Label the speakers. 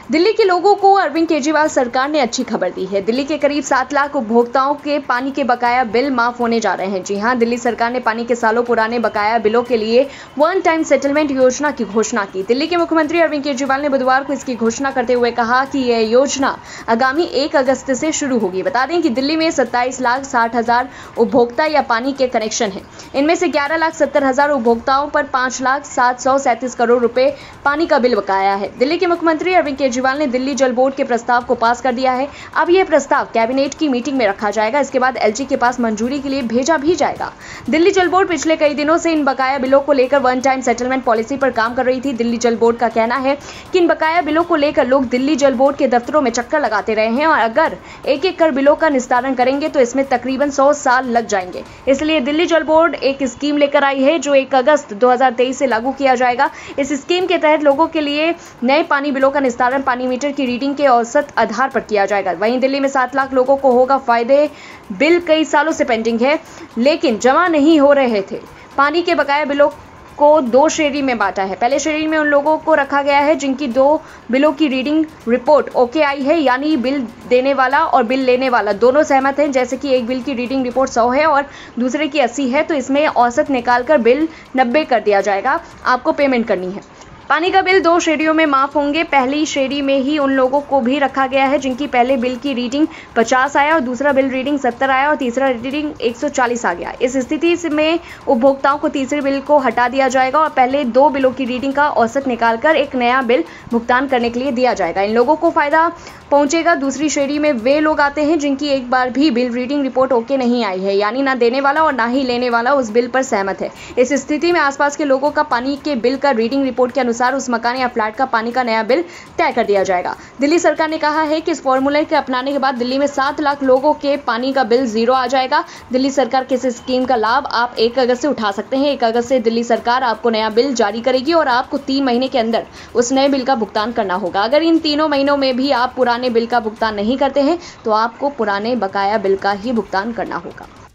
Speaker 1: दिल्ली के लोगों को अरविंद केजरीवाल सरकार ने अच्छी खबर दी है। दिल्ली के करीब 7 लाख उपभोक्ताओं के पानी के बकाया बिल माफ होने जा रहे हैं। जी हां, दिल्ली सरकार ने पानी के सालों पुराने बकाया बिलों के लिए वन टाइम सेटलमेंट योजना की घोषणा की। दिल्ली के मुख्यमंत्री अरविंद केजरीवाल ने बुधवार को इसकी घोषणा करते हुए कहा कि यह योजना आगामी 1 अगस्त से शुरू होगी। बता दें कि दिल्ली में 27,60,000 उपभोक्ता या पानी के कनेक्शन हैं। इनमें से 11,70,000 उपभोक्ताओं पर 5,0737 करोड़ रुपए पानी का बिल बकाया है। दिल्ली के मुख्यमंत्री अरविंद केजरीवाल ने दिल्ली जल बोर्ड के प्रस्ताव को पास कर दिया है। अब यह प्रस्ताव कैबिनेट की मीटिंग में रखा जाएगा। इसके बाद एलजी के पास मंजूरी के लिए भेजा भी जाएगा। दिल्ली जल बोर्ड पिछले कई दिनों से इन बकाया बिलों को लेकर वन टाइम सेटलमेंट पॉलिसी पर काम कर रही थी। दिल्ली जल बोर्ड का कहना है कि इन बकाया बिलों को लेकर लोग दिल्ली जल बोर्ड के दफ्तरों में चक्कर लगाते रहे हैं और अगर एक-एक कर बिलों का निस्तारण करेंगे तो इसमें तकरीबन 100 साल लग जाएंगे। इसलिए दिल्ली जल बोर्ड एक स्कीम लेकर आई है जो 1 अगस्त 2023 से लागू किया जाएगा। इस स्कीम के तहत लोगों के लिए नए पानी बिलों का निस्तारण पानी मीटर की रीडिंग के औसत आधार पर किया जाएगा। वहीं दिल्ली में 7 लाख लोगों को होगा फायदे। बिल कई सालों से पेंडिंग है लेकिन जमा नहीं हो रहे थे। पानी के बकाया बिलों को 2 श्रेणी में बांटा है। पहले श्रेणी में उन लोगों को रखा गया है जिनकी 2 बिलों की रीडिंग रिपोर्ट ओके आई है, यानी बिल देने वाला और बिल लेने वाला दोनों सहमत हैं। जैसे कि एक बिल की रीडिंग रिपोर्ट 100 है और दूसरे की 80 है तो इसमें औसत निकालकर बिल 90 कर दिया जाएगा। आपको पेमेंट करनी है। पानी का बिल 2 श्रेणियों में माफ होंगे। पहली श्रेणी में ही उन लोगों को भी रखा गया है जिनकी पहले बिल की रीडिंग 50 आया और दूसरा बिल रीडिंग 70 आया और तीसरा रीडिंग 140 आ गया। इस स्थिति में उपभोक्ताओं को तीसरे बिल को हटा दिया जाएगा और पहले 2 बिलों की रीडिंग का औसत निकालकर एक नया बिल भुगतान करने के लिए दिया जाएगा। इन लोगों को फायदा पहुंचेगा। दूसरी श्रेणी में वे लोग आते हैं जिनकी एक बार भी बिल रीडिंग रिपोर्ट ओके नहीं आई है, यानी ना देने वाला और ना ही लेने वाला उस बिल पर सहमत है। इस स्थिति में आसपास के लोगों का पानी के बिल का रीडिंग रिपोर्ट के अनुसार उस मकान या फ्लैट का पानी का नया बिल तय कर दिया जाएगा। दिल्ली सरकार ने कहा है कि इस फॉर्मूले के अपनाने के बाद दिल्ली में 7 लाख लोगों के पानी का बिल 0 आ जाएगा। दिल्ली सरकार के इस स्कीम का लाभ आप 1 अगस्त से उठा सकते हैं। 1 अगस्त से दिल्ली सरकार आपको नया बिल जारी करेगी और आपको 3 महीने के अंदर उस नए बिल का भुगतान करना होगा। अगर इन 3 महीनों में भी आप पुराने बिल का भुगतान नहीं करते हैं तो आपको पुराने बकाया बिल का ही भुगतान करना होगा।